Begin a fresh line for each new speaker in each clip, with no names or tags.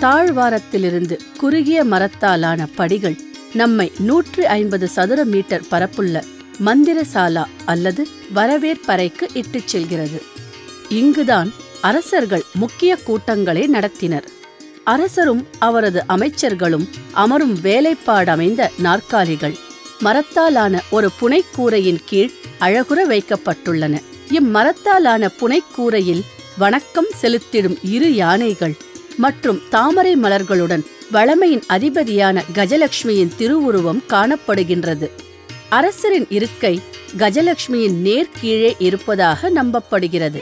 தாழ்வாரத்திலிருந்து குறுகிய மரத்தாலான படிகள் நம்மை 150 சதுர மீட்டர் பரப்புள்ள மந்திரசாலா அல்லது வரவேற்பறைக்கு இட்டுச் செல்கிறது. இங்குதான் அரசர்கள் முக்கிய கூட்டங்களை நடத்தினர். அரசரும் அவரது அமைச்சர்களும் அமரும் வேலைப்பாடமைந்த நாற்காலிகள் மரத்தாலான ஒரு புனைக்கூரையின் கீழ் அழகுற வைக்கப்பட்டுள்ளன. இம்மரத்தாலான புனைக்கூரையில் வணக்கம் செலுத்திடும் 2 யானைகள் மற்றும் தாமரை மலர்களுடன் வளமையின் அதிபதியான கஜலட்சுமியின் திருவுருவம் காணப்படுகின்றது. அரசரின் இருக்கை கஜலட்சுமியின் நேர் கீழே இருப்பதாக நம்பப்படுகிறது.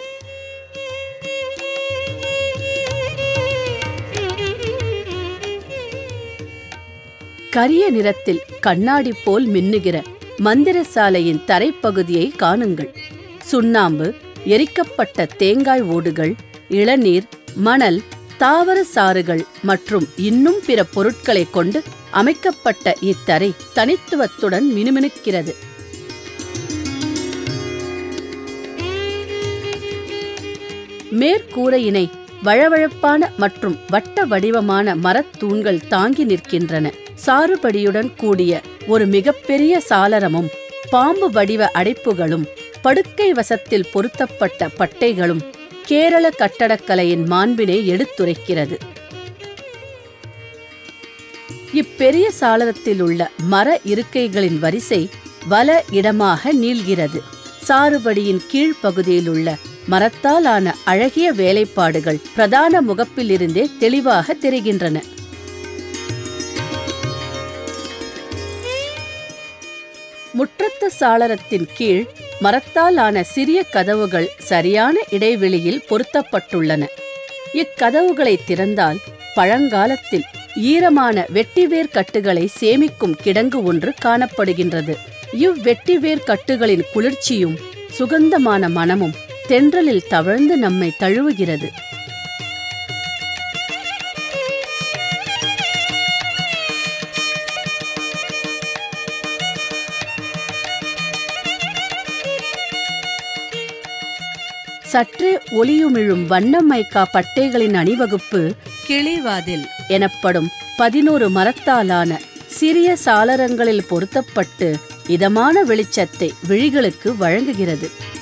கரிய நிறத்தில் கண்ணாடி போல் மின்னுகிற மந்திரசாலையின் தரைப்பகுதியை காணுங்கள். சுண்ணாம்பு, எரிக்கப்பட்ட தேங்காய் ஓடுகள், இளநீர், மணல், தாவர சாறுகள் மற்றும் இன்னும் பிற பொருட்களை கொண்டு அமைக்கப்பட்ட இத்தரை தனித்துவத்துடன் மினுமினுக்கிறது. மேற்கூரையினை வழவழப்பான மற்றும் வட்ட வடிவமான மரத்தூண்கள் தாங்கி நிற்கின்றன. சாறுபடியுடன் கூடிய ஒரு மிகப்பெரிய சாளரமும் பாம்பு வடிவ அடைப்புகளும் படுக்கை வசத்தில் பொருத்தப்பட்ட பட்டைகளும் கேரள கட்டடக்கலையின் மாண்பினை எடுத்துரைக்கிறது. இப்பெரிய சாளரத்தில் உள்ள மர இருக்கைகளின் வரிசை வல இடமாக நீள்கிறது. சாறுபடியின் கீழ்ப்பகுதியில் உள்ள மரத்தாலான அழகிய வேலைப்பாடுகள் பிரதான முகப்பிலிருந்தே தெளிவாக தெரிகின்றன. முற்றத்து சாளரத்தின் கீழ் மரத்தாலான சிறிய கதவுகள் சரியான இடைவெளியில் பொருத்தப்பட்டுள்ளன. இக்கதவுகளை திறந்தால் பழங்காலத்தில் ஈரமான வெட்டிவேர் கட்டுகளை சேமிக்கும் கிடங்கு ஒன்று காணப்படுகின்றது. இவ்வெட்டிவேர் கட்டுகளின் குளிர்ச்சியும் சுகந்தமான மனமும் தென்றலில் தவழ்ந்து நம்மை தழுவுகிறது. சற்றே ஒளியுமிழும் வண்ணமைக்கா பட்டைகளின் அணிவகுப்பு கிளிவாதில் எனப்படும் 11 மரத்தாலான சிறிய சாளரங்களில் பொருத்தப்பட்டு இதமான வெளிச்சத்தை விழிகளுக்கு வழங்குகிறது.